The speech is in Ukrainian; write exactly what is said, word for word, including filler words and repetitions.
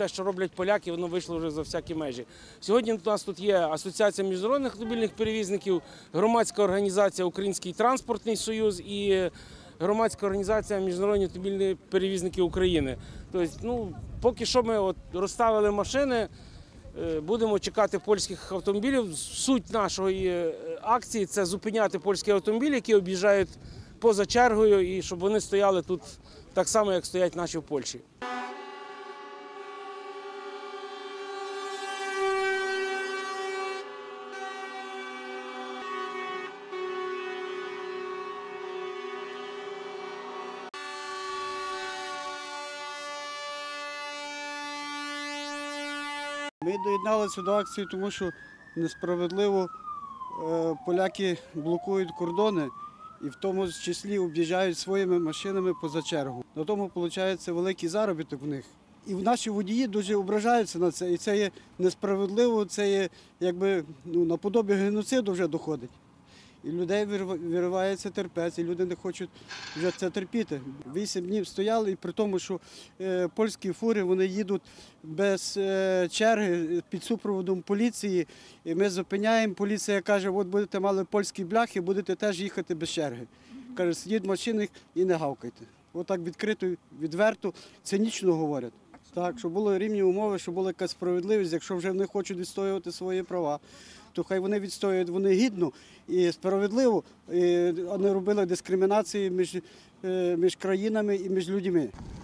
те, що роблять поляки, воно вийшло вже за всякі межі. Сьогодні у нас тут є Асоціація міжнародних автомобільних перевізників, громадська організація Український транспортний союз і громадська організація Міжнародні автомобільні перевізники України. Тобто, ну, поки що ми от розставили машини, будемо чекати польських автомобілів. Суть нашої акції – це зупиняти польські автомобілі, які об'їжджають поза чергою, і щоб вони стояли тут так само, як стоять наші в Польщі. Ми доєдналися до акції, тому що несправедливо поляки блокують кордони і в тому числі об'їжджають своїми машинами поза чергу. На тому, виходить, великий заробіток в них. І наші водії дуже ображаються на це, і це є несправедливо, це є якби ну, наподобі геноциду вже доходить. І людей виривається терпець, і люди не хочуть вже це терпіти. Вісім днів стояли, і при тому, що е, польські фури вони їдуть без е, черги під супроводом поліції. І ми зупиняємо, поліція каже, от будете мали польські бляхи, будете теж їхати без черги. Каже, сидіть в машинах і не гавкайте. Отак відкрито, відверто, цинічно говорять. Так, щоб були рівні умови, щоб була якась справедливість, якщо вже вони хочуть відстоювати свої права, то хай вони відстоюють вони гідно і справедливо, і не робили дискримінації між, між країнами і між людьми.